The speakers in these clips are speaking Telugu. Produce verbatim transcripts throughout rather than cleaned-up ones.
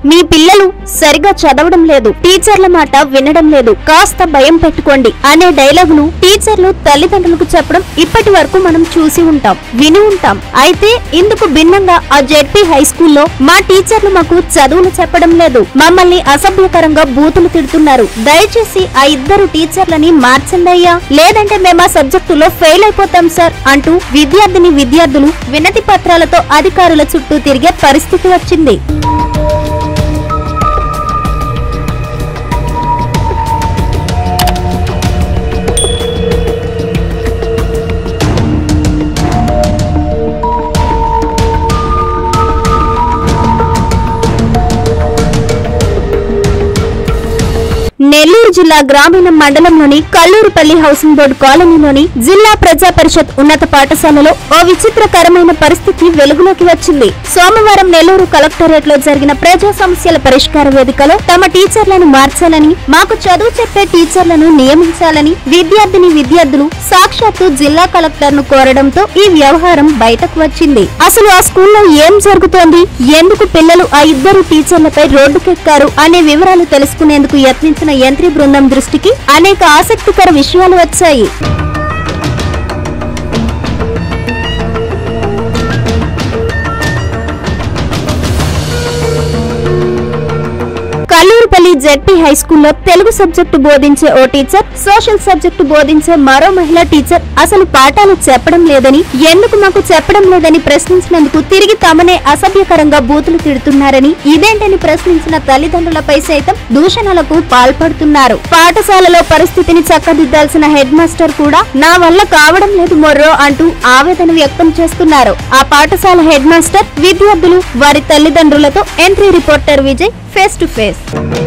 మీ పిల్లలు సరిగా చదవడం లేదు, టీచర్ల మాట వినడం లేదు, కాస్త భయం పెట్టుకోండి అనే డైలాగులు టీచర్లు తల్లిదండ్రులకు చెప్పడం ఇప్పటి వరకు మనం చూసి ఉంటాం, విని ఉంటాం. అయితే ఇందుకు భిన్నంగా ఆ జెడ్పీ హై స్కూల్లో మా టీచర్లు మాకు చదువులు చెప్పడం లేదు, మమ్మల్ని అసభ్యకరంగా బూతులు తిడుతున్నారు, దయచేసి ఆ ఇద్దరు టీచర్లని మార్చండి అయ్యా, లేదంటే మేము ఆ సబ్జెక్టులో ఫెయిల్ అయిపోతాం సార్ అంటూ విద్యార్థిని విద్యార్థులు వినతి పత్రాలతో అధికారుల చుట్టూ తిరిగే పరిస్థితి వచ్చింది. నెల్లూరు జిల్లా గ్రామీణ మండలంలోని కల్లూరుపల్లి హౌసింగ్ బోర్డు కాలనీలోని జిల్లా ప్రజా పరిషత్ ఉన్నత పాఠశాలలో ఓ విచిత్రకరమైన పరిస్థితి వెలుగులోకి వచ్చింది. సోమవారం నెల్లూరు కలెక్టరేట్ లో జరిగిన ప్రజా సమస్యల పరిష్కార వేదికలో తమ టీచర్లను మార్చాలని, మాకు చదువు చెప్పే టీచర్లను నియమించాలని విద్యార్థిని విద్యార్థులు సాక్షాత్తు జిల్లా కలెక్టర్ ను కోరడంతో ఈ వ్యవహారం బయటకు వచ్చింది. అసలు ఆ స్కూల్లో ఏం జరుగుతోంది, ఎందుకు పిల్లలు ఆ ఇద్దరు టీచర్లపై రోడ్డుకెక్కారు అనే వివరాలు తెలుసుకునేందుకు యత్నించిన యంత్రి బృందం దృష్టికి అనేక ఆసక్తికర విషయాలు వచ్చాయి. కల్లూరుపల్లి జెడ్పీ హై స్కూల్లో తెలుగు సబ్జెక్టు బోధించే ఓ టీచర్, సోషల్ సబ్జెక్టు బోధించే మరో మహిళా టీచర్ అసలు పాఠాలు చెప్పడం లేదని, ఎందుకు మాకు చెప్పడం లేదని ప్రశ్నించినందుకు తిరిగి తమనే అసభ్యకరంగా బూతులు తిడుతున్నారని, ఇదేంటని ప్రశ్నించిన తల్లిదండ్రులపై సైతం దూషణలకు పాల్పడుతున్నారు. పాఠశాలలో పరిస్థితిని చక్కదిద్దాల్సిన హెడ్ మాస్టర్ కూడా నా వల్ల కావడం లేదు మొర్రో అంటూ ఆవేదన వ్యక్తం చేస్తున్నారు. ఆ పాఠశాల హెడ్ మాస్టర్, విద్యార్థులు, వారి తల్లిదండ్రులతో entry reporter Vijay face to face.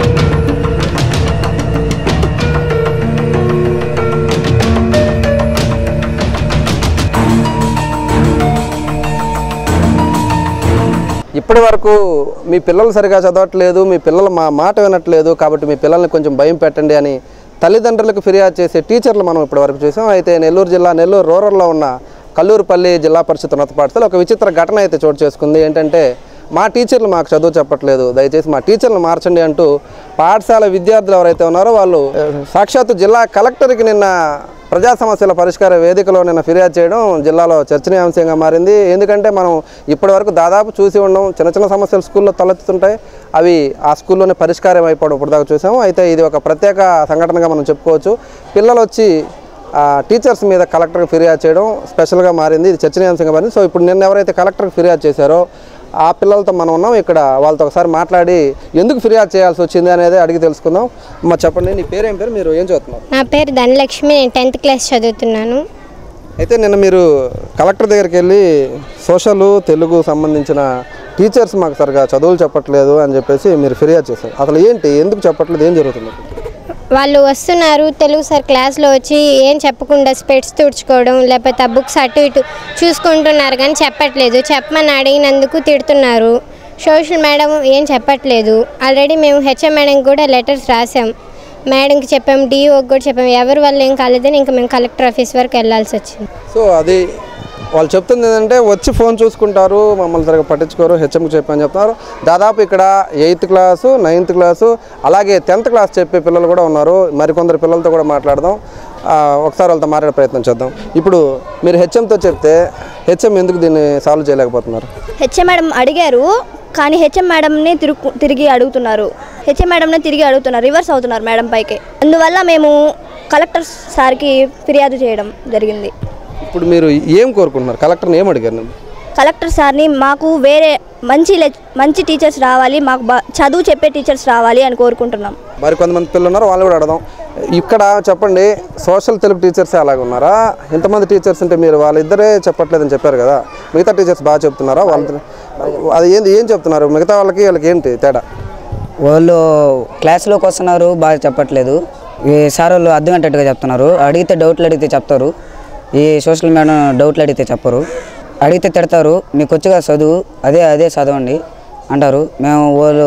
ఇప్పటి వరకు మీ పిల్లలు సరిగా చదవట్లేదు, మీ పిల్లలు మా మాట వినట్లేదు, కాబట్టి మీ పిల్లల్ని కొంచెం భయం పెట్టండి అని తల్లిదండ్రులకు ఫిర్యాదు చేసే టీచర్లు మనం ఇప్పటి వరకు చూసాం. అయితే నెల్లూరు జిల్లా నెల్లూరు రూరల్లో ఉన్న కల్లూరుపల్లి జిల్లా పరిషత్ ఉన్నత పాఠశాల ఒక విచిత్ర ఘటన అయితే చోటు చేసుకుంది. ఏంటంటే, మా టీచర్లు మాకు చదువు చెప్పట్లేదు, దయచేసి మా టీచర్లు మార్చండి అంటూ పాఠశాల విద్యార్థులు ఎవరైతే ఉన్నారో వాళ్ళు సాక్షాత్తు జిల్లా కలెక్టర్కి నిన్న ప్రజా సమస్యల పరిష్కార వేదికలో నిన్న ఫిర్యాదు చేయడం జిల్లాలో చర్చనీయాంశంగా మారింది. ఎందుకంటే మనం ఇప్పటి వరకు దాదాపు చూసి ఉన్నాం, చిన్న చిన్న సమస్యలు స్కూల్లో తలెత్తుతుంటాయి, అవి ఆ స్కూల్లోనే పరిష్కారం అయిపోవడం ఇప్పటిదాకా చూసాము. అయితే ఇది ఒక ప్రత్యేక సంఘటనగా మనం చెప్పుకోవచ్చు. పిల్లలు వచ్చి టీచర్స్ మీద కలెక్టర్కి ఫిర్యాదు చేయడం స్పెషల్గా మారింది, ఇది చర్చనీయాంశంగా మారింది. సో ఇప్పుడు నిన్న ఎవరైతే కలెక్టర్కి ఫిర్యాదు చేశారో ఆ పిల్లలతో మనం ఉన్నాం, ఇక్కడ వాళ్ళతో ఒకసారి మాట్లాడి ఎందుకు ఫిర్యాదు చేయాల్సి వచ్చింది అనేది అడిగి తెలుసుకుందాం. అమ్మ చెప్పండి, నీ పేరు ఏం పేరు, మీరు ఏం చదువుతున్నారు? నా పేరు ధనలక్ష్మి, నేను టెన్త్ క్లాస్ చదువుతున్నాను. అయితే నిన్న మీరు కలెక్టర్ దగ్గరికి వెళ్ళి సోషల్ తెలుగు సంబంధించిన టీచర్స్ మాకు సరిగా చదువులు చెప్పట్లేదు అని చెప్పేసి మీరు ఫిర్యాదు చేశారు. అసలు ఏంటి, ఎందుకు చెప్పట్లేదు, ఏం జరుగుతుంది? వాళ్ళు వస్తున్నారు, తెలుగు సార్ క్లాస్లో వచ్చి ఏం చెప్పకుండా స్పెట్స్ తుడుచుకోవడం, లేకపోతే ఆ బుక్స్ అటు ఇటు చూసుకుంటున్నారు కానీ చెప్పట్లేదు. చెప్పమని అడిగినందుకు తిడుతున్నారు. సోషల్ మేడం ఏం చెప్పట్లేదు. ఆల్రెడీ మేము హెచ్ఎం మేడంకి కూడా లెటర్స్ రాసాం, మేడంకి చెప్పాము, డిఓకి కూడా చెప్పాము. ఎవరి వల్ల ఏం కాలేదని ఇంకా మేము కలెక్టర్ ఆఫీస్ వరకు వెళ్ళాల్సి వచ్చింది. సో అది వాళ్ళు చెప్తుంది ఏంటంటే, వచ్చి ఫోన్ చూసుకుంటారు, మమ్మల్ని సరిగ్గా పట్టించుకోరు, హెచ్ఎంకి చెప్పని చెప్తున్నారు. దాదాపు ఇక్కడ ఎయిత్ క్లాసు, నైన్త్ క్లాసు, అలాగే టెన్త్ క్లాస్ చెప్పే పిల్లలు కూడా ఉన్నారు. మరికొందరు పిల్లలతో కూడా మాట్లాడదాం, ఒకసారి వాళ్ళతో మాట్లాడే ప్రయత్నం చేద్దాం. ఇప్పుడు మీరు హెచ్ఎంతో చెప్తే హెచ్ఎం ఎందుకు దీన్ని సాల్వ్ చేయలేకపోతున్నారు? హెచ్ఎం మేడం అడిగారు కానీ హెచ్ఎం మేడంని తిరుగు తిరిగి అడుగుతున్నారు హెచ్ఎం మేడంని తిరిగి అడుగుతున్నారు రివర్స్ అవుతున్నారు మేడం పైకి. అందువల్ల మేము కలెక్టర్ సార్కి ఫిర్యాదు చేయడం జరిగింది. ఇప్పుడు మీరు ఏం కోరుకుంటున్నారు? కలెక్టర్ని ఏం అడిగారు? కలెక్టర్ సార్ని మాకు వేరే మంచి మంచి టీచర్స్ రావాలి, మాకు చదువు చెప్పే టీచర్స్ రావాలి అని కోరుకుంటున్నాం. మరి కొంతమంది పిల్లలు ఉన్నారు, వాళ్ళు కూడా అడదాం. ఇక్కడ చెప్పండి, సోషల్ తెలుగు టీచర్స్ అలాగే ఉన్నారా? ఇంతమంది టీచర్స్ ఉంటే మీరు వాళ్ళిద్దరే చెప్పట్లేదని చెప్పారు కదా, మిగతా టీచర్స్ బాగా చెప్తున్నారా? వాళ్ళు అది ఏంది, ఏం చెప్తున్నారు? మిగతా వాళ్ళకి వాళ్ళకి ఏంటి తేడా? వాళ్ళు క్లాస్లోకి వస్తున్నారు, బాగా చెప్పట్లేదు. ఈ సార్ వాళ్ళు అర్థమయ్యేటట్టుగా చెప్తున్నారు. అడిగితే డౌట్లు అడిగితే చెప్తారు, ఈ సోషల్ మేడం డౌట్లు అడిగితే చెప్పరు. అడిగితే తిడతారు, మీకు వచ్చుగా చదువు అదే అదే చదవండి అంటారు. మేము వాళ్ళు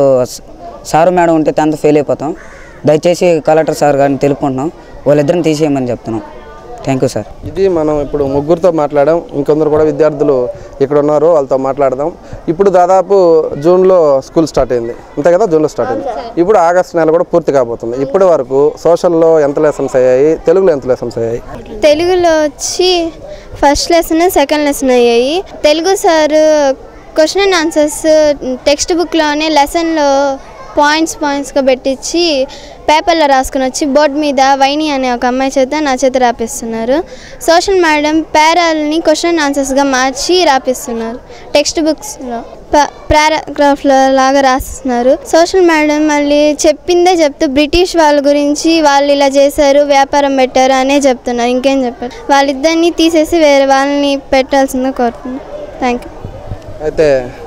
సారు మేడం ఉంటే టెన్త్ ఫెయిల్ అయిపోతాం, దయచేసి కలెక్టర్ సార్ గారిని తెలుపుకుంటున్నాం, వాళ్ళిద్దరిని తీసేయమని చెప్తున్నాం. Thank you sir. ఇది మనం ఇప్పుడు ముగ్గురితో మాట్లాడాం, ఇంకొందరు కూడా విద్యార్థులు ఇక్కడ ఉన్నారు, వాళ్ళతో మాట్లాడదాం. ఇప్పుడు దాదాపు జూన్లో స్కూల్ స్టార్ట్ అయింది అంతే కదా, జూన్లో స్టార్ట్ అయింది. ఇప్పుడు ఆగస్టు నెల కూడా పూర్తి కాబోతుంది. ఇప్పటి వరకు సోషల్లో ఎంత లెసన్స్ అయ్యాయి, తెలుగులో ఎంత లెసన్స్ అయ్యాయి? తెలుగులో వచ్చి ఫస్ట్ లెసన్ సెకండ్ లెసన్ అయ్యాయి. Telugu sir question and answers text బుక్లోనే లెసన్లో పాయింట్స్ పాయింట్స్గా పెట్టించి పేపర్లో రాసుకుని వచ్చి బోర్డు మీద వైని అనే ఒక అమ్మాయి చేత నా చేత రాపిస్తున్నారు. సోషల్ మేడం పేరాలని క్వశ్చన్ అండ్ ఆన్సర్స్గా మార్చి రాపిస్తున్నారు. టెక్స్ట్ బుక్స్లో పారాగ్రాఫ్లో లాగా రాస్తున్నారు. సోషల్ మేడం మళ్ళీ చెప్పిందే చెప్తూ బ్రిటిష్ వాళ్ళ గురించి వాళ్ళు ఇలా చేశారు, వ్యాపారం పెట్టారు అనే చెప్తున్నారు. ఇంకేం చెప్పారు? వాళ్ళిద్దరిని తీసేసి వేరే వాళ్ళని పెట్టాల్సిందే కోరుతున్నాను. Thank you. అయితే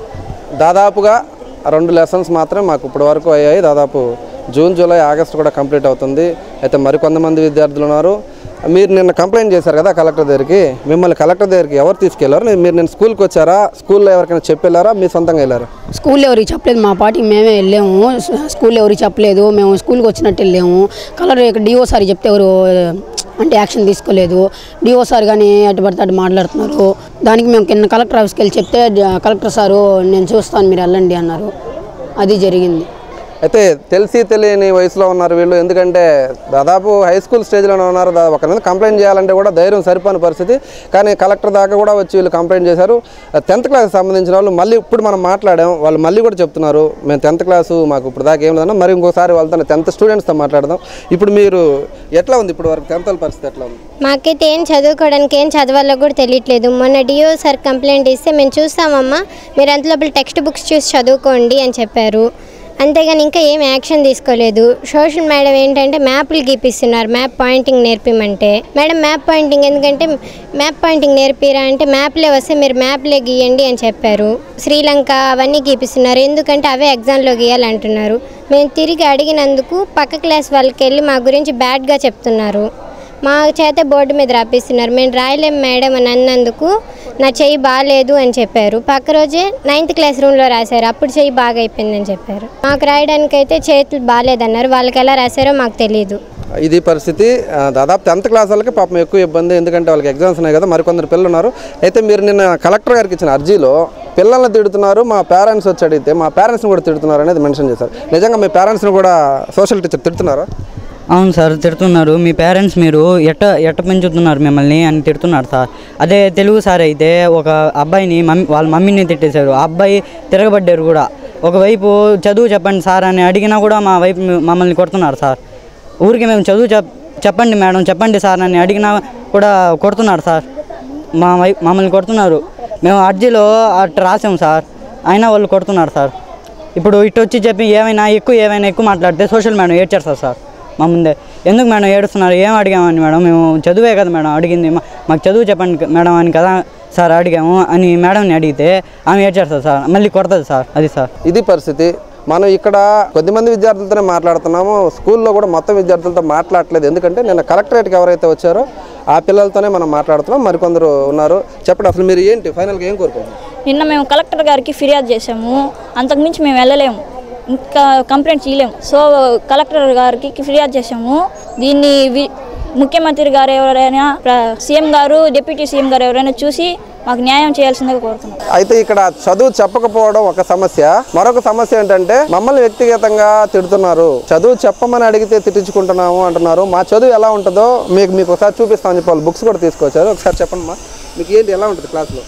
దాదాపుగా రెండు లెసన్స్ మాత్రమే మాకు ఇప్పటి వరకు అయ్యాయి. దాదాపు జూన్, జూలై, ఆగస్టు కూడా కంప్లీట్ అవుతుంది. అయితే మరికొంతమంది విద్యార్థులు ఉన్నారు. మీరు నిన్న కంప్లైంట్ చేశారు కదా కలెక్టర్ దగ్గరికి, మిమ్మల్ని కలెక్టర్ దగ్గరికి ఎవరు తీసుకెళ్లారు? మీరు నేను స్కూల్కి వచ్చారా, స్కూల్లో ఎవరికైనా చెప్పెళ్ళారా, మీ సొంతంగా వెళ్ళారా? స్కూల్లో ఎవరికి చెప్పలేదు, మా పార్టీకి మేమే వెళ్ళాము. స్కూల్లో ఎవరికి చెప్పలేదు, మేము స్కూల్కి వచ్చినట్టు వెళ్ళాము. కలర్ ఇక్కడ డిఓ సార్ చెప్తే ఎవరు అంటే యాక్షన్ తీసుకోలేదు. డిఓ సార్ కానీ అటు పడితే అటు మాట్లాడుతున్నారు. దానికి మేము కింద కలెక్టర్ ఆఫీస్కి వెళ్ళి చెప్తే కలెక్టర్ సారు నేను చూస్తాను మీరు వెళ్ళండి అన్నారు. అది జరిగింది. అయితే తెలిసి తెలియని వయసులో ఉన్నారు వీళ్ళు, ఎందుకంటే దాదాపు హై స్కూల్ స్టేజ్లోనే ఉన్నారు. ఒకరి మీద కంప్లైంట్ చేయాలంటే కూడా ధైర్యం సరిపోని పరిస్థితి. కానీ కలెక్టర్ దాకా కూడా వచ్చి వీళ్ళు కంప్లైంట్ చేశారు. టెన్త్ క్లాస్కి సంబంధించిన వాళ్ళు మళ్ళీ ఇప్పుడు మనం మాట్లాడాం, వాళ్ళు మళ్ళీ కూడా చెప్తున్నారు మేము టెన్త్ క్లాసు మాకు ఇప్పుడు దాకా ఏం లేదన్నా. మరి ఇంకోసారి వాళ్ళతో టెన్త్ స్టూడెంట్స్తో మాట్లాడదాం. ఇప్పుడు మీరు ఎట్లా ఉంది ఇప్పుడు వరకు టెన్త్ వాళ్ళ పరిస్థితి ఎట్లా ఉంది? మాకైతే ఏం చదువుకోవడానికి ఏం చదవాలో కూడా తెలియట్లేదు. మొన్న డిఓ సార్ కంప్లైంట్ ఇస్తే మేము చూస్తామమ్మా, మీరు అంత లోపల టెక్స్ట్ బుక్స్ చూసి చదువుకోండి అని చెప్పారు. అంతేగాని ఇంకా ఏం యాక్షన్ తీసుకోలేదు. సోషల్ మేడం ఏంటంటే మ్యాప్లు గీపిస్తున్నారు, మ్యాప్ పాయింటింగ్ నేర్పిమంటే. మేడం మ్యాప్ పాయింటింగ్ ఎందుకంటే మ్యాప్ పాయింటింగ్ నేర్పిరా అంటే మ్యాప్లే వస్తే మీరు మ్యాప్లే గీయండి అని చెప్పారు. శ్రీలంక అవన్నీ గీపిస్తున్నారు, ఎందుకంటే అవే ఎగ్జామ్లో గీయాలంటున్నారు. మేము తిరిగి అడిగినందుకు పక్క క్లాస్ వాళ్ళకి వెళ్ళి మా గురించి బ్యాడ్గా చెప్తున్నారు. మా చేత బోర్డు మీద రాపిస్తున్నారు. మేము రాయలేం మేడం అని అన్నందుకు నా చెయ్యి బాగాలేదు అని చెప్పారు. పక్క రోజే నైన్త్ క్లాస్ రూమ్లో రాశారు, అప్పుడు చెయ్యి బాగా అయిపోయిందని చెప్పారు. మాకు రాయడానికి అయితే చేతులు బాగాలేదన్నారు, వాళ్ళకి ఎలా రాశారో మాకు తెలియదు. ఇది పరిస్థితి. దాదాపు టెన్త్ క్లాస్ వాళ్ళకి పాపం ఎక్కువ ఇబ్బంది, ఎందుకంటే వాళ్ళకి ఎగ్జామ్స్ ఉన్నాయి కదా. మరికొందరు పిల్లలు ఉన్నారు. అయితే మీరు నిన్న కలెక్టర్ గారికి ఇచ్చిన అర్జీలో పిల్లల్ని తిడుతున్నారు, మా పేరెంట్స్ వచ్చి అడిగితే మా పేరెంట్స్ని కూడా తిడుతున్నారు అనేది మెన్షన్ చేశారు. నిజంగా మీ పేరెంట్స్ని కూడా సోషల్ టీచర్ తిడుతున్నారా? అవును సార్, తిడుతున్నారు. మీ పేరెంట్స్ మీరు ఎట్ట ఎట్ట పెంచుతున్నారు మిమ్మల్ని అని తిడుతున్నారు సార్. అదే తెలుగు సార్ అయితే ఒక అబ్బాయిని మమ్మీ వాళ్ళ మమ్మీని తిట్టేశారు. ఆ అబ్బాయి తిరగబడ్డారు కూడా. ఒకవైపు చదువు చెప్పండి సార్ అని అడిగినా కూడా మా వైపు మమ్మల్ని కొడుతున్నారు సార్. ఊరికి మేము చదువు చెప్ చెప్పండి మేడం చెప్పండి సార్ అని అడిగినా కూడా కొడుతున్నారు సార్. మా వైపు మమ్మల్ని కొడుతున్నారు. మేము అర్జీలో అట్లా రాసాము సార్, అయినా వాళ్ళు కొడుతున్నారు సార్. ఇప్పుడు ఇటు వచ్చి చెప్పి ఏమైనా ఎక్కువ ఏమైనా ఎక్కువ మాట్లాడితే సోషల్ మేడం ఏడ్చేస్తారు సార్ మా ముందే. ఎందుకు మేడం ఏడుస్తున్నారు, ఏం అడిగామని మేడం, మేము చదువే కదా మేడం అడిగింది, మాకు చదువు చెప్పండి మేడం అని కదా సార్ అడిగాము అని మేడంని అడిగితే ఆమె ఏడ్చేస్తారు సార్, మళ్ళీ కొడుతుంది సార్. అది సార్ ఇది పరిస్థితి. మనం ఇక్కడ కొద్దిమంది విద్యార్థులతోనే మాట్లాడుతున్నాము, స్కూల్లో కూడా మొత్తం విద్యార్థులతో మాట్లాడలేదు. ఎందుకంటే నిన్న కలెక్టరేట్కి ఎవరైతే వచ్చారో ఆ పిల్లలతోనే మనం మాట్లాడుతున్నాం. మరికొందరు ఉన్నారు. చెప్పండి, అసలు మీరు ఏంటి ఫైనల్గా ఏం కోరుకుంటున్నారు? నిన్న మేము కలెక్టర్ గారికి ఫిర్యాదు చేసాము, అంతకుమించి మేము వెళ్ళలేము, ఇంకా కంప్లైంట్ చేయలేము. సో కలెక్టర్ గారికి ఫిర్యాదు చేసాము. దీన్ని ముఖ్యమంత్రి గారు ఎవరైనా, సీఎం గారు, డిప్యూటీ సీఎం గారు ఎవరైనా చూసి మాకు న్యాయం చేయాల్సిందిగా కోరుతున్నాం. అయితే ఇక్కడ చదువు చెప్పకపోవడం ఒక సమస్య, మరొక సమస్య ఏంటంటే మమ్మల్ని వ్యక్తిగతంగా తిడుతున్నారు. చదువు చెప్పమని అడిగితే తిట్టించుకుంటున్నాము అంటున్నారు. మా చదువు ఎలా ఉంటుందో మీకు మీకు ఒకసారి చూపిస్తామని చెప్పి వాళ్ళు బుక్స్ కూడా తీసుకొచ్చారు. ఒకసారి చెప్పండి మా, మీకు ఏంటి ఎలా ఉంటుంది క్లాస్లో?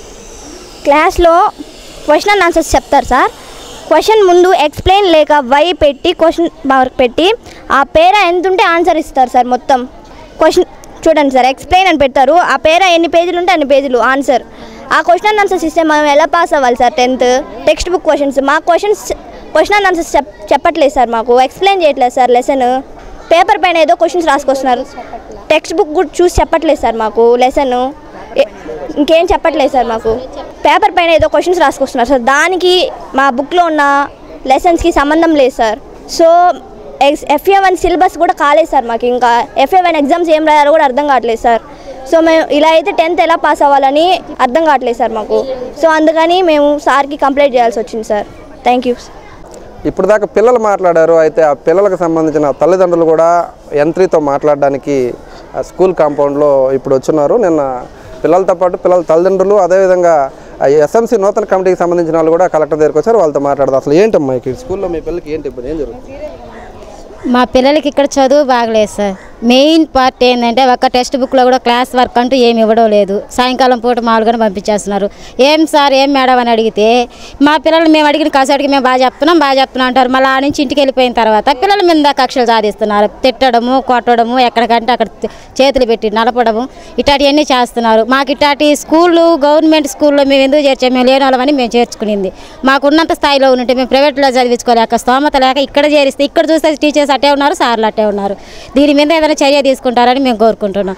క్లాస్లో క్వశ్చన్ అండ్ ఆన్సర్స్ చెప్తారు సార్. క్వశ్చన్ ముందు ఎక్స్ప్లెయిన్ లేక వై పెట్టి క్వశ్చన్ మార్క్ పెట్టి ఆ పేర ఎంత ఉంటే ఆన్సర్ ఇస్తారు సార్. మొత్తం క్వశ్చన్ చూడండి సార్, ఎక్స్ప్లెయిన్ అని పెడతారు, ఆ పేర ఎన్ని పేజీలు ఉంటే అన్ని పేజీలు ఆన్సర్. ఆ క్వశ్చన్ అండ్ ఆన్సర్స్ ఇస్తే మనం ఎలా పాస్ అవ్వాలి sir? Tenth text book questions, మా క్వశ్చన్స్ క్వశ్చన్ అండ్ ఆన్సర్స్ చెప్ చెప్పట్లేదు సార్, మాకు ఎక్స్ప్లెయిన్ చేయట్లేదు సార్. లెసన్ పేపర్ పైన ఏదో క్వశ్చన్స్ రాసుకొస్తున్నారు, టెక్స్ట్ బుక్ కూడా చూసి చెప్పట్లేదు సార్ మాకు. లెసన్ ఇంకేం చెప్పట్లేదు సార్ మాకు, పేపర్ పైన ఏదో క్వశ్చన్స్ రాసుకొస్తున్నారు సార్. దానికి మా బుక్లో ఉన్న లెసన్స్కి సంబంధం లేదు సార్. సో ఎక్స్ ఎఫ్ఏ వన్ సిలబస్ కూడా కాలేదు సార్ మాకు. ఇంకా ఎఫ్ఏ వన్ ఎగ్జామ్స్ ఏం రాయాలో కూడా అర్థం కావట్లేదు సార్. సో మేము ఇలా అయితే టెన్త్ ఎలా పాస్ అవ్వాలని అర్థం కావట్లేదు సార్ మాకు. సో అందుకని మేము సార్కి కంప్లైంట్ చేయాల్సి వచ్చింది సార్. Thank you. ఇప్పుడు దాకా పిల్లలు మాట్లాడారు. అయితే ఆ పిల్లలకు సంబంధించిన తల్లిదండ్రులు కూడా ఎంట్రీతో మాట్లాడడానికి స్కూల్ కాంపౌండ్లో ఇప్పుడు వచ్చున్నారు. నిన్న పిల్లలతో పాటు పిల్లల తల్లిదండ్రులు అదేవిధంగా ఎస్ఎంసీ నూతన కమిటీకి సంబంధించిన వాళ్ళు కూడా కలెక్టర్ దగ్గరికి వచ్చారు. వాళ్ళతో మాట్లాడదాం. అసలు ఏంటమ్మా ఇక్కడ స్కూల్లో మీ పిల్లలకి ఏంటి ఇబ్బంది, ఏం జరుగుతుంది? మా పిల్లలకి ఇక్కడ చదువు బాగలేదు సార్. మెయిన్ పార్ట్ ఏంటంటే ఒక టెక్స్ట్ బుక్లో కూడా క్లాస్ వర్క్ అంటూ ఏమి ఇవ్వడం లేదు. సాయంకాలం పూట మామూలుగానే పంపించేస్తున్నారు. ఏం సార్ ఏం మేడం అని అడిగితే మా పిల్లలు మేము అడిగిన కాసేటికి మేము బాగా చెప్తున్నాం బాగా చెప్తున్నాం అంటారు. మళ్ళీ ఆ నుంచి ఇంటికి వెళ్ళిపోయిన తర్వాత పిల్లల మీద కక్షలు సాధిస్తున్నారు. తిట్టడము కొట్టడము ఎక్కడికంటే అక్కడ చేతులు పెట్టి నలపడము ఇట్లాంటివన్నీ చేస్తున్నారు. మాకు ఇట్లాంటి స్కూళ్ళు గవర్నమెంట్ స్కూల్లో మేము ఎందుకు చేర్చాము, మేము లేని వాళ్ళమని మేము చేర్చుకునింది. మాకు ఉన్నంత స్థాయిలో ఉంటే మేము ప్రైవేట్లో చదివించుకోలేక స్తోమత లేక ఇక్కడ చేరిస్తే ఇక్కడ చూస్తే టీచర్స్ అట్టే ఉన్నారు, సార్లు అట్టే ఉన్నారు. దీని మీద ఏదైనా చర్య తీసుకుంటారని మేము కోరుకుంటున్నాం.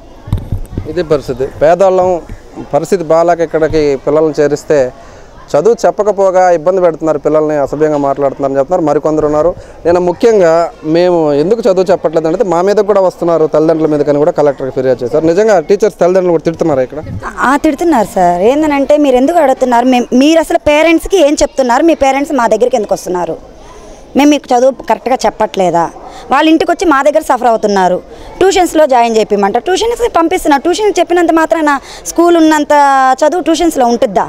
ఇది పరిస్థితి. పేదవాళ్ళం పరిస్థితి బాగాలేక ఇక్కడికి పిల్లల్ని చేరిస్తే చదువు చెప్పకపోగా ఇబ్బంది పెడుతున్నారు, పిల్లల్ని అసభ్యంగా మాట్లాడుతున్నారని చెప్తున్నారు. మరికొందరు ఉన్నారు. నేను ముఖ్యంగా మేము ఎందుకు చదువు చెప్పట్లేదు అంటే మా మీద కూడా వస్తున్నారు, తల్లిదండ్రుల మీద కానీ కూడా కలెక్టర్కి ఫిర్యాదు చేశారు. నిజంగా టీచర్స్ తల్లిదండ్రులు కూడా తిడుతున్నారు ఇక్కడ? తిడుతున్నారు సార్. ఏంటంటే మీరు ఎందుకు అడుగుతున్నారు, మేము మీరు అసలు పేరెంట్స్కి ఏం చెప్తున్నారు, మీ పేరెంట్స్ మా దగ్గరికి ఎందుకు వస్తున్నారు, మేము మీకు చదువు కరెక్ట్గా చెప్పట్లేదా, వాళ్ళ ఇంటికి వచ్చి మా దగ్గర సఫర్ అవుతున్నారు, ట్యూషన్స్లో జాయిన్ చేయమంటారు, ట్యూషన్స్కి పంపిస్తున్నారు. ట్యూషన్ చెప్పినంత మాత్రాన స్కూల్ ఉన్నంత చదువు ట్యూషన్స్లో ఉంటుందా?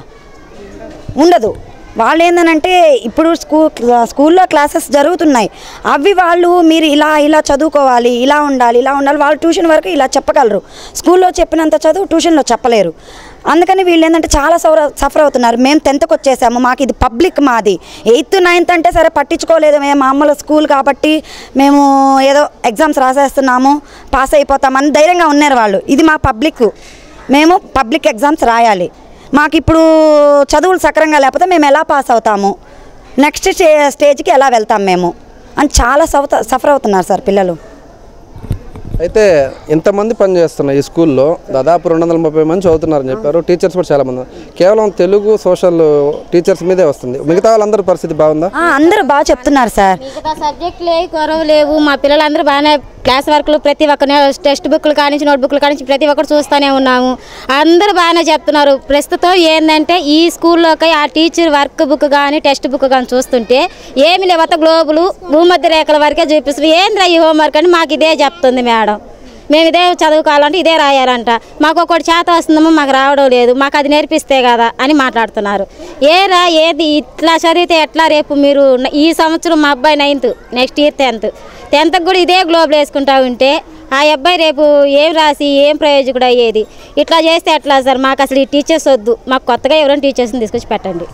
ఉండదు. వాళ్ళు ఏంటంటే ఇప్పుడు స్కూల్ స్కూల్లో క్లాసెస్ జరుగుతున్నాయి, అవి వాళ్ళు మీరు ఇలా ఇలా చదువుకోవాలి, ఇలా ఉండాలి, ఇలా ఉండాలి, వాళ్ళు ట్యూషన్ వరకు ఇలా చెప్పగలరు. స్కూల్లో చెప్పినంత చదువు ట్యూషన్లో చెప్పలేరు. అందుకని వీళ్ళు ఏంటంటే చాలా సఫర్ సఫర్ అవుతున్నారు. మేము టెన్త్కి వచ్చేసాము, మాకు ఇది పబ్లిక్, మాది ఎయిత్ నైన్త్ అంటే సరే పట్టించుకోలేదు, మేము మామూలు స్కూల్ కాబట్టి మేము ఏదో ఎగ్జామ్స్ రాసేస్తున్నాము పాస్ అయిపోతామని ధైర్యంగా ఉన్నారు వాళ్ళు. ఇది మా పబ్లిక్, మేము పబ్లిక్ ఎగ్జామ్స్ రాయాలి, మాకు ఇప్పుడు చదువులు సక్రంగా లేకపోతే మేము ఎలా పాస్ అవుతాము, నెక్స్ట్ స్టే స్టేజ్కి ఎలా వెళ్తాం మేము అని చాలా సఫ సఫర్ అవుతున్నారు సార్ పిల్లలు. అయితే ఇంతమంది పనిచేస్తున్నారు ఈ స్కూల్లో, దాదాపు రెండు వందల ముప్పై మంది చదువుతున్నారని చెప్పారు. టీచర్స్ కూడా చాలా మంది. కేవలం తెలుగు సోషల్ టీచర్స్ మీదే వస్తుంది. మిగతా వాళ్ళందరి పరిస్థితి బాగుందా? అందరూ బాగా చెప్తున్నారు సార్. మిగతా సబ్జెక్టులు ఏ కొరవ లేవు. మా పిల్లలందరూ బాగానే క్లాస్ వర్క్లు ప్రతి ఒక్క టెక్స్ట్ బుక్లు కానించి నోట్ బుక్లు కానించి ప్రతి ఒక్కరు చూస్తూనే ఉన్నాము. అందరూ బాగానే చెప్తున్నారు. ప్రస్తుతం ఏంటంటే ఈ స్కూల్లోకి ఆ టీచర్ వర్క్ బుక్ కానీ టెక్స్ట్ బుక్ కానీ చూస్తుంటే ఏమి లేవత గ్లోబులు భూమధ్య రేఖల వరకే చూపిస్తుంది. ఏంద్రా ఈ హోంవర్క్ అని మాకు ఇదే చెప్తుంది మేడం. మేము ఇదే చదువుకోవాలంటే ఇదే రాయాలంట, మాకు ఒకటి చేత వస్తుందేమో మాకు రావడం లేదు, మాకు అది నేర్పిస్తే కదా అని మాట్లాడుతున్నారు. ఏరా ఏది ఇట్లా చదివితే ఎట్లా, రేపు మీరు ఈ సంవత్సరం మా అబ్బాయి నైన్త్, నెక్స్ట్ ఇయర్ టెన్త్ టెన్త్కి కూడా ఇదే గ్లోబులు వేసుకుంటా ఉంటే ఆ అబ్బాయి రేపు ఏం రాసి ఏం ప్రయోజకుడు అయ్యేది? ఇట్లా చేస్తే ఎట్లా సార్? మాకు అసలు ఈ టీచర్స్ వద్దు, మాకు కొత్తగా ఎవరైనా టీచర్స్ని తీసుకొచ్చి పెట్టండి.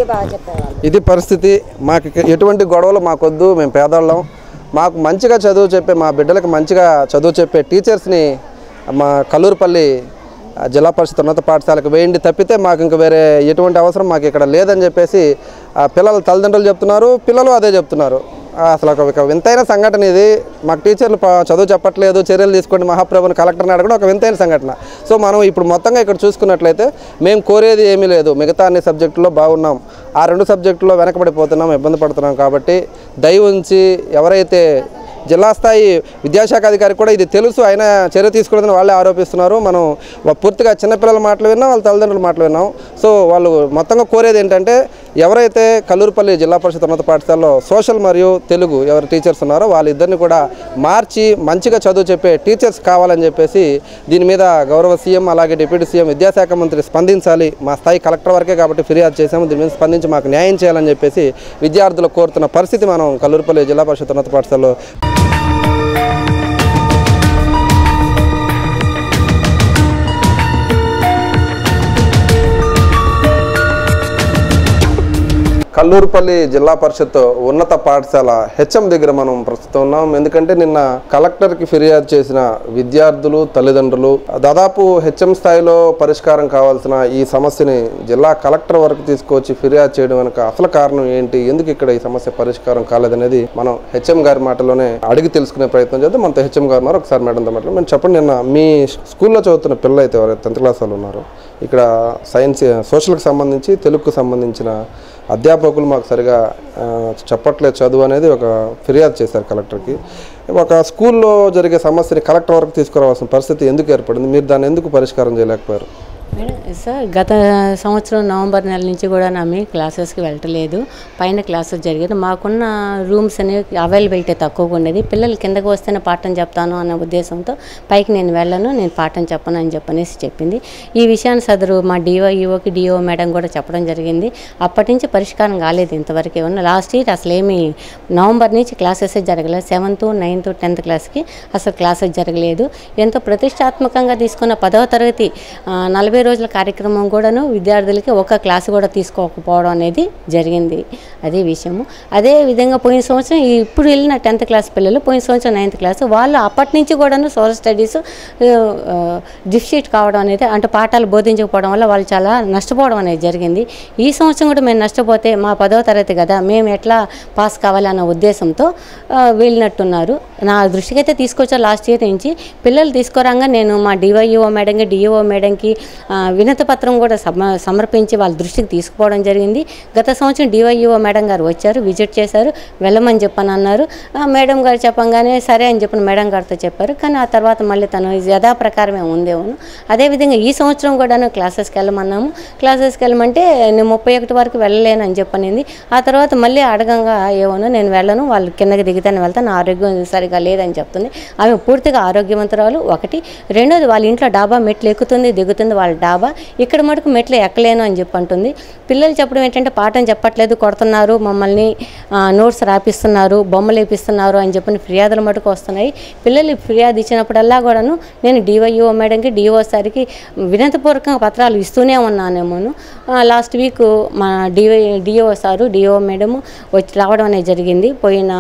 ఇది పరిస్థితి. మాకు ఎటువంటి గొడవలు మాకొద్దు, మేము పేదవాళ్ళం, మాకు మంచిగా చదువు చెప్పే మా బిడ్డలకు మంచిగా చదువు చెప్పే టీచర్స్ని మా కల్లూరుపల్లి జిల్లా పరిషత్ ఉన్నత పాఠశాలకు వేయండి తప్పితే మాకు ఇంక వేరే ఎటువంటి అవసరం మాకు ఇక్కడ లేదని చెప్పేసి పిల్లల తల్లిదండ్రులు చెప్తున్నారు, పిల్లలు అదే చెప్తున్నారు. అసలు ఒక వింతైన సంఘటన ఇది. మాకు టీచర్లు చదువు చెప్పట్లేదు, చర్యలు తీసుకోండి మహాప్రభుని కలెక్టర్ని అడగడం ఒక వింతైన సంఘటన. సో మనం ఇప్పుడు మొత్తంగా ఇక్కడ చూసుకున్నట్లయితే మేము కోరేది ఏమీ లేదు, మిగతా అన్ని సబ్జెక్టుల్లో బాగున్నాం, ఆ రెండు సబ్జెక్టుల్లో వెనకబడిపోతున్నాం, ఇబ్బంది పడుతున్నాం. కాబట్టి దయ ఉంచి ఎవరైతే జిల్లా స్థాయి విద్యాశాఖ అధికారికి కూడా ఇది తెలుసు, అయినా చర్య తీసుకోలేదని వాళ్ళే ఆరోపిస్తున్నారు. మనం పూర్తిగా చిన్నపిల్లల మాటలు విన్నాం, వాళ్ళ తల్లిదండ్రుల మాటలు విన్నాం. సో వాళ్ళు మొత్తంగా కోరేది ఏంటంటే ఎవరైతే కల్లూరుపల్లి జిల్లా పరిషత్ ఉన్నత పాఠశాలలో సోషల్ మరియు తెలుగు ఎవరు టీచర్స్ ఉన్నారో వాళ్ళిద్దరిని కూడా మార్చి మంచిగా చదువు చెప్పే టీచర్స్ కావాలని చెప్పేసి దీని మీద గౌరవ సీఎం అలాగే డిప్యూటీ సీఎం విద్యాశాఖ మంత్రి స్పందించాలి. మా స్థాయి కలెక్టర్ వరకే కాబట్టి ఫిర్యాదు చేశాము, దీని మీద స్పందించి మాకు న్యాయం చేయాలని చెప్పేసి విద్యార్థులు కోరుతున్న పరిస్థితి మనం కల్లూరుపల్లి జిల్లా పరిషత్ ఉన్నత పాఠశాలలో. కల్లూరుపల్లి జిల్లా పరిషత్ ఉన్నత పాఠశాల హెచ్ఎం దగ్గర మనం ప్రస్తుతం ఉన్నాం. ఎందుకంటే నిన్న కలెక్టర్కి ఫిర్యాదు చేసిన విద్యార్థులు తల్లిదండ్రులు దాదాపు హెచ్ఎం స్థాయిలో పరిష్కారం కావాల్సిన ఈ సమస్యని జిల్లా కలెక్టర్ వరకు తీసుకొచ్చి ఫిర్యాదు చేయడం వెనుక అసలు కారణం ఏంటి, ఎందుకు ఇక్కడ ఈ సమస్య పరిష్కారం కాలేదనేది మనం హెచ్ఎం గారి మాటలోనే అడిగి తెలుసుకునే ప్రయత్నం చేద్దాం. మనతో హెచ్ఎం గారు ఉన్నారు, ఒకసారి మేడంతో మాట్లాడు. మేము చెప్పండి, నిన్న మీ స్కూల్లో చదువుతున్న పిల్లలు అయితే ఎవరైతే టెన్త్ క్లాస్ వాళ్ళు ఉన్నారు, ఇక్కడ సైన్స్ సోషల్కి సంబంధించి తెలుగుకు సంబంధించిన అధ్యాపకులు మాకు సరిగా చెప్పట్లేదు చదువు అనేది ఒక ఫిర్యాదు చేశారు కలెక్టర్కి. ఒక స్కూల్లో జరిగే సమస్యని కలెక్టర్ వరకు తీసుకురావాల్సిన పరిస్థితి ఎందుకు ఏర్పడింది, మీరు దాన్ని ఎందుకు పరిష్కారం చేయలేకపోయారు? మేడం సార్ గత సంవత్సరం నవంబర్ నెల నుంచి కూడా ఆమె క్లాసెస్కి వెళ్ళట్లేదు. పైన క్లాసెస్ జరిగేది. మాకున్న రూమ్స్ అనేవి అవైలబిలిటీ తక్కువగా ఉండేది. పిల్లలు కిందకు వస్తేనే పాఠం చెప్తాను అన్న ఉద్దేశంతో పైకి నేను వెళ్ళను, నేను పాఠం చెప్పను అని చెప్పనేసి చెప్పింది. ఈ విషయాన్ని సదరు మా డిఓఈఓకి డిఓ మేడం కూడా చెప్పడం జరిగింది. అప్పటి నుంచి పరిష్కారం కాలేదు ఇంతవరకు. ఏమన్నా లాస్ట్ ఇయర్ అసలు ఏమి నవంబర్ నుంచి క్లాసెస్ జరగలేదు. సెవెంత్ నైన్త్ టెన్త్ క్లాస్కి అసలు క్లాసెస్ జరగలేదు. ఎంతో ప్రతిష్టాత్మకంగా తీసుకున్న పదవ తరగతి నలభై రోజుల కార్యక్రమం కూడాను విద్యార్థులకి ఒక క్లాసు కూడా తీసుకోకపోవడం అనేది జరిగింది. అదే విషయము. అదే విధంగా పోయిన సంవత్సరం ఇప్పుడు వెళ్ళిన టెన్త్ క్లాస్ పిల్లలు పోయిన సంవత్సరం నైన్త్ క్లాసు వాళ్ళు అప్పటి నుంచి కూడాను సోషల్ స్టడీస్ డిఫిషిట్ కావడం అనేది అంటే పాఠాలు బోధించకపోవడం వల్ల వాళ్ళు చాలా నష్టపోవడం అనేది జరిగింది. ఈ సంవత్సరం కూడా మేము నష్టపోతే మా పదవ తరగతి కదా మేము ఎట్లా పాస్ కావాలి అన్న ఉద్దేశంతో వెళ్ళినట్టున్నారు. నా దృష్టికి అయితే తీసుకొచ్చారు లాస్ట్ ఇయర్ నుంచి. పిల్లలు తీసుకురాగా నేను మా డివైఓ మేడంకి డిఓ మేడంకి వినతి పత్రం కూడా సమ సమర్పించి వాళ్ళ దృష్టికి తీసుకుపోవడం జరిగింది. గత సంవత్సరం డివైఓ మేడం గారు వచ్చారు, విజిట్ చేశారు, వెళ్ళమని చెప్పని అన్నారు. మేడం గారు చెప్పంగానే సరే అని చెప్పిన మేడం గారితో చెప్పారు. కానీ ఆ తర్వాత మళ్ళీ తను యథాప్రకారమే ఉందేమో. అదేవిధంగా ఈ సంవత్సరం కూడా క్లాసెస్కి వెళ్ళమన్నాము. క్లాసెస్కి వెళ్ళమంటే నేను ముప్పై ఒకటి వరకు వెళ్ళలేను అని చెప్పనింది. ఆ తర్వాత మళ్ళీ అడగంగా ఏమోనో నేను వెళ్ళను, వాళ్ళు కిందకి దిగుతాను వెళ్తాను, ఆరోగ్యం సరిగా లేదని చెప్తుంది. ఆమె పూర్తిగా ఆరోగ్యవంతురాలు ఒకటి. రెండోది వాళ్ళ ఇంట్లో డాబా మెట్లు ఎక్కుతుంది దిగుతుంది వాళ్ళ డాబా, ఇక్కడ మటుకు మెట్లు ఎక్కలేను అని చెప్పి అంటుంది. పిల్లలు చెప్పడం ఏంటంటే పాఠం చెప్పట్లేదు, కొడుతున్నారు, మమ్మల్ని నోట్స్ రాపిస్తున్నారు, బొమ్మలు వేపిస్తున్నారు అని చెప్పిన ఫిర్యాదులు మటుకు వస్తున్నాయి. పిల్లలు ఫిర్యాదు ఇచ్చినప్పుడల్లా కూడాను నేను డివైఓ మేడంకి డిఓ సార్కి వినతిపూర్వకంగా పత్రాలు ఇస్తూనే ఉన్నానేమోను. లాస్ట్ వీక్ మా DY DO sir DO madam వచ్చి రావడం అనేది జరిగింది. పోయిన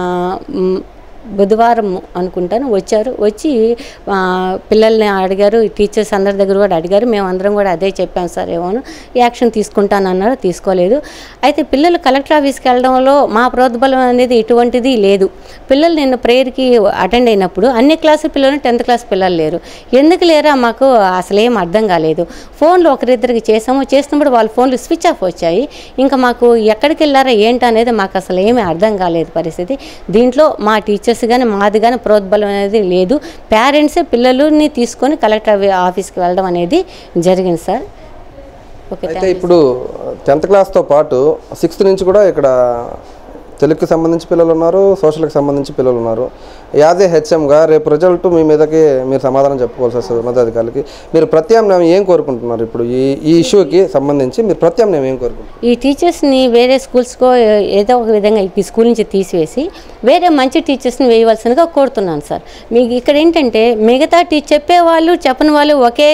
బుధవారం అనుకుంటాను వచ్చారు. వచ్చి పిల్లల్ని అడిగారు, టీచర్స్ అందరి దగ్గర కూడా అడిగారు. మేము అందరం కూడా అదే చెప్పాం సార్ ఏమోను యాక్షన్ తీసుకుంటానన్నారు, తీసుకోలేదు. అయితే పిల్లలు కలెక్టర్ ఆఫీస్కి వెళ్ళడంలో మా ప్రోద్బలం అనేది ఎటువంటిది లేదు. పిల్లలు నిన్న ప్రేయర్కి అటెండ్ అయినప్పుడు అన్ని క్లాసు పిల్లలు టెన్త్ క్లాస్ పిల్లలు లేరు. ఎందుకు లేరా మాకు అసలు ఏం అర్థం కాలేదు. ఫోన్లు ఒకరిద్దరికి చేసాము, చేసినప్పుడు వాళ్ళ ఫోన్లు స్విచ్ ఆఫ్ వచ్చాయి. ఇంకా మాకు ఎక్కడికి వెళ్ళారా ఏంటి అనేది మాకు అసలు ఏమీ అర్థం కాలేదు పరిస్థితి. దీంట్లో మా టీచర్స్ కానీ మాది కానీ ప్రోద్బలం అనేది లేదు. పేరెంట్సే పిల్లలని తీసుకొని కలెక్టర్ ఆఫీస్కి వెళ్ళడం అనేది జరిగింది సార్. ఓకే. అయితే ఇప్పుడు టెన్త్ క్లాస్తో పాటు సిక్స్త్ నుంచి కూడా ఇక్కడ తెలుగుకి సంబంధించి పిల్లలు ఉన్నారు, సోషల్కి సంబంధించి పిల్లలు ఉన్నారు. యాజ్ ఏ హెచ్ఎంగా రేపు రిజల్ట్ మీ మీదకి మీరు సమాధానం చెప్పుకోవాల్సి వస్తుంది ఉన్నతాధికారులకి. మీరు ప్రత్యామ్నాయం ఏం కోరుకుంటున్నారు? ఇప్పుడు ఈ ఈ ఇష్యూకి సంబంధించి మీరు ప్రత్యామ్నాయం ఏం కోరుకుంటున్నారు? ఈ టీచర్స్ని వేరే స్కూల్స్కో ఏదో ఒక విధంగా ఈ స్కూల్ నుంచి తీసివేసి వేరే మంచి టీచర్స్ని వేయవలసిందిగా కోరుతున్నాను సార్. మీకు ఇక్కడ ఏంటంటే మిగతా టీ చెప్పేవాళ్ళు చెప్పని వాళ్ళు ఒకే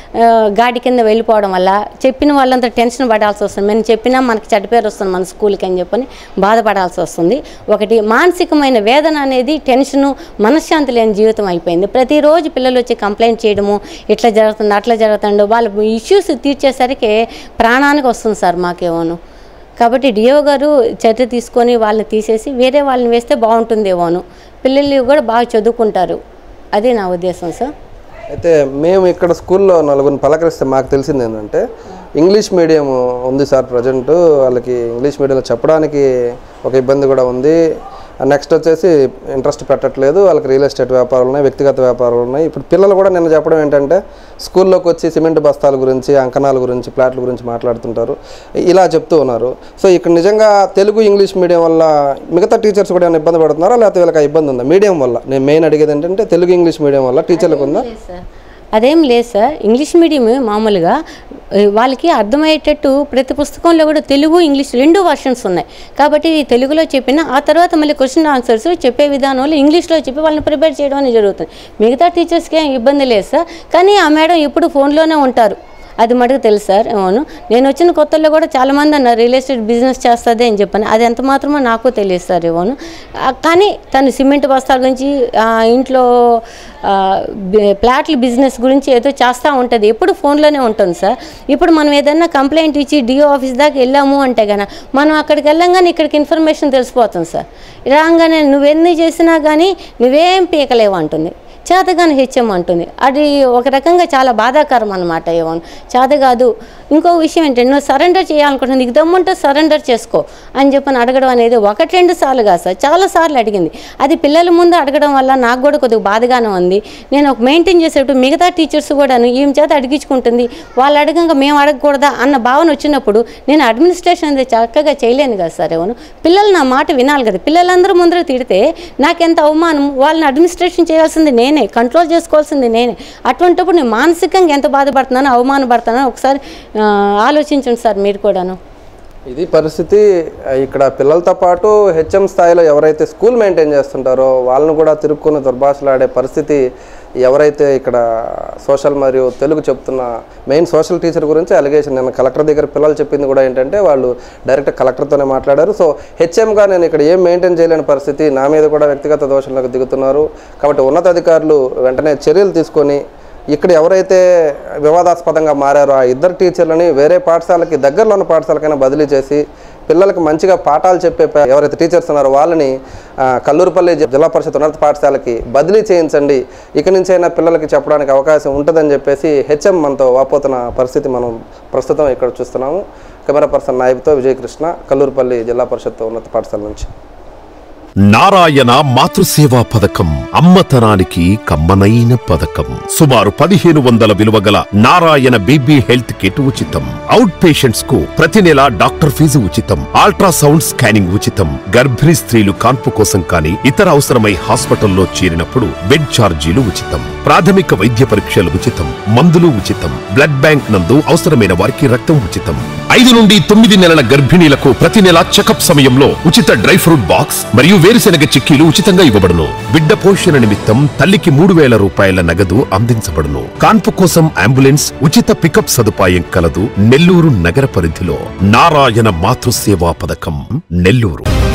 గాడి కింద వెళ్ళిపోవడం వల్ల చెప్పిన వాళ్ళంతా టెన్షన్ పడాల్సి వస్తుంది. మేము చెప్పినా మనకి చెడ్డ పేరు వస్తుంది మన స్కూల్కి అని చెప్పని బాధపడాల్సి వస్తుంది. ఒకటి మానసికమైన వేదన అనేది టెన్షను మనశ్శాంతి లేని జీవితం అయిపోయింది. ప్రతిరోజు పిల్లలు వచ్చి కంప్లైంట్ చేయడము ఇట్లా జరుగుతుంది అట్లా జరుగుతుండో వాళ్ళ ఇష్యూస్ తీర్చేసరికి ప్రాణానికి వస్తుంది సార్ మాకేమోను. కాబట్టి డిఓ గారు చర్య తీసుకొని వాళ్ళని తీసేసి వేరే వాళ్ళని వేస్తే బాగుంటుందేమోను. పిల్లలు కూడా బాగా చదువుకుంటారు. అదే నా ఉద్దేశం సార్. అయితే మేము ఇక్కడ స్కూల్లో నలుగురిని పలకరిస్తే మాకు తెలిసింది ఏంటంటే ఇంగ్లీష్ మీడియం ఉంది సార్ ప్రజెంట్. వాళ్ళకి ఇంగ్లీష్ మీడియంలో చెప్పడానికి ఒక ఇబ్బంది కూడా ఉంది. నెక్స్ట్ వచ్చేసి ఇంట్రెస్ట్ పెట్టట్లేదు. వాళ్ళకి రియల్ ఎస్టేట్ వ్యాపారాలు ఉన్నాయి, వ్యక్తిగత వ్యాపారాలు ఉన్నాయి. ఇప్పుడు పిల్లలు కూడా నిన్న చెప్పడం ఏంటంటే స్కూల్లోకి వచ్చి సిమెంట్ బస్తాల గురించి, అంకణాల గురించి, ప్లాట్ల గురించి మాట్లాడుతుంటారు, ఇలా చెప్తూ ఉన్నారు. సో ఇక్కడ నిజంగా తెలుగు ఇంగ్లీష్ మీడియం వల్ల మిగతా టీచర్స్ కూడా ఏమైనా ఇబ్బంది పడుతున్నారా, లేకపోతే వీళ్ళకి ఇబ్బంది ఉందా? మీడియం వల్ల నేను మెయిన్ అడిగేది ఏంటంటే తెలుగు ఇంగ్లీష్ మీడియం వల్ల టీచర్లకు ఉందా? అదేం లేదు సార్. ఇంగ్లీష్ మీడియం మామూలుగా వాళ్ళకి అర్థమయ్యేటట్టు ప్రతి పుస్తకంలో కూడా తెలుగు ఇంగ్లీష్ రెండు వర్షన్స్ ఉన్నాయి. కాబట్టి తెలుగులో చెప్పిన ఆ తర్వాత మళ్ళీ క్వశ్చన్ ఆన్సర్స్ చెప్పే విధానంలో ఇంగ్లీష్లో చెప్పి వాళ్ళని ప్రిపేర్ చేయడం అనేది జరుగుతుంది. మిగతా టీచర్స్కి ఏం ఇబ్బంది లేదు సార్. కానీ ఆ మేడం ఎప్పుడు ఫోన్లోనే ఉంటారు, అది మటుకు తెలుసు సార్. అవును, నేను వచ్చిన కొత్తల్లో కూడా చాలామంది అన్నారు రియల్ ఎస్టేట్ బిజినెస్ చేస్తుంది అని చెప్పాను. అది ఎంత మాత్రమో నాకు తెలియదు సార్. ఏమోను కానీ తను సిమెంట్ బస్తాల గురించి ఇంట్లో ప్లాట్ల బిజినెస్ గురించి ఏదో చేస్తూ ఉంటుంది, ఎప్పుడు ఫోన్లోనే ఉంటుంది సార్. ఇప్పుడు మనం ఏదైనా కంప్లైంట్ ఇచ్చి డిఓ ఆఫీస్ దాకా వెళ్ళాము అంటే కనుక మనం అక్కడికి వెళ్ళంగానే ఇక్కడికి ఇన్ఫర్మేషన్ తెలిసిపోతుంది సార్. రాగానే నువ్వెన్ని చేసినా కానీ నువ్వేం పీకలేవు అంటుంది. చేతగాని హెచ్ఎం అంటుంది. అది ఒక రకంగా చాలా బాధాకరం అనమాట. ఏమన్నా చేత కాదు. ఇంకో విషయం ఏంటంటే నువ్వు సరెండర్ చేయాలనుకుంటున్నా, నీకు దమ్ముంటే సరెండర్ చేసుకో అని చెప్పని అడగడం అనేది ఒకటి రెండు సార్లు కాదు సార్, చాలా సార్లు అడిగింది. అది పిల్లల ముందు అడగడం వల్ల నాకు కూడా కొద్దిగా బాధగానే ఉంది. నేను ఒక మెయింటైన్ చేసేటప్పుడు మిగతా టీచర్స్ కూడాను ఈమె చేత అడిగించుకుంటుంది, వాళ్ళు అడగంగా మేము అడగకూడదా అన్న భావన వచ్చినప్పుడు నేను అడ్మినిస్ట్రేషన్ అనేది చక్కగా చేయలేను కదా సార్. ఏమను పిల్లలు నా మాట వినాలి కదా. పిల్లలందరూ ముందర తిడితే నాకెంత అవమానం. వాళ్ళని అడ్మినిస్ట్రేషన్ చేయాల్సింది నేనే, కంట్రోల్ చేసుకోవాల్సింది నేనే. అటువంటిప్పుడు నేను మానసికంగా ఎంత బాధపడుతున్నానో అవమానపడుతున్నానో ఒకసారి ఆలోచించండి సార్ మీరు కూడాను. ఇది పరిస్థితి. ఇక్కడ పిల్లలతో పాటు హెచ్ఎం స్థాయిలో ఎవరైతే స్కూల్ మెయింటైన్ చేస్తుంటారో వాళ్ళను కూడా తిరుక్కుని దుర్భాషలాడే పరిస్థితి ఎవరైతే ఇక్కడ సోషల్ మరియు తెలుగు చెప్తున్న మెయిన్ సోషల్ టీచర్ గురించి అలిగేషన్. నేను కలెక్టర్ దగ్గర పిల్లలు చెప్పింది కూడా ఏంటంటే వాళ్ళు డైరెక్ట్ కలెక్టర్తోనే మాట్లాడారు. సో హెచ్ఎంగా నేను ఇక్కడ ఏం మెయింటైన్ చేయలేని పరిస్థితి, నా మీద కూడా వ్యక్తిగత దోషంలోకి దిగుతున్నారు. కాబట్టి ఉన్నతాధికారులు వెంటనే చర్యలు తీసుకొని ఇక్కడ ఎవరైతే వివాదాస్పదంగా మారారో ఆ ఇద్దరు టీచర్లని వేరే పాఠశాలకి దగ్గరలో ఉన్న పాఠశాలకైనా బదిలీ చేసి పిల్లలకు మంచిగా పాఠాలు చెప్పే ఎవరైతే టీచర్స్ ఉన్నారో వాళ్ళని కల్లూరుపల్లి జిల్లా పరిషత్ ఉన్నత పాఠశాలకి బదిలీ చేయించండి, ఇక నుంచైనా పిల్లలకి చెప్పడానికి అవకాశం ఉంటుందని చెప్పేసి హెచ్ఎం మనతో వాపోతున్న పరిస్థితి మనం ప్రస్తుతం ఇక్కడ చూస్తున్నాము. కెమెరా పర్సన్ నాయబ్తో విజయకృష్ణ, కల్లూరుపల్లి జిల్లా పరిషత్ ఉన్నత పాఠశాల నుంచి. నారాయణ మాతృసేవా పథకం అమ్మతనానికి కమ్మనైన పథకం. సుమారు పదిహేను వందల విలువ గల నారాయణ బేబీ హెల్త్ కిట్ ఉచితం. అవుట్ పేషెంట్స్ కు ప్రతి నెల డాక్టర్ ఫీజు ఉచితం. అల్ట్రాసౌండ్ స్కానింగ్ ఉచితం. గర్భిణీ స్త్రీలు కాన్పు కోసం కానీ ఇతర అవసరమై హాస్పిటల్లో చేరినప్పుడు బెడ్ ఛార్జీలు ఉచితం. ప్రాథమిక వైద్య పరీక్షలు ఉచితం. మందులు ఉచితం. బ్లడ్ బ్యాంక్ నందు అవసరమైన వారికి రక్తం ఉచితం. ఐదు నుండి తొమ్మిది నెలల గర్భిణీలకు ప్రతి నెల చెకప్ సమయంలో ఉచిత డ్రై ఫ్రూట్ బాక్స్ మరియు వేరుశెనగ చిక్కీలు ఉచితంగా ఇవ్వబడును. బిడ్డ పోషణ నిమిత్తం తల్లికి మూడు వేల రూపాయల నగదు అందించబడును. కాన్పు కోసం అంబులెన్స్ ఉచిత పికప్ సదుపాయం కలదు. నెల్లూరు నగర పరిధిలో నారాయణ మాతృసేవా పథకం, నెల్లూరు.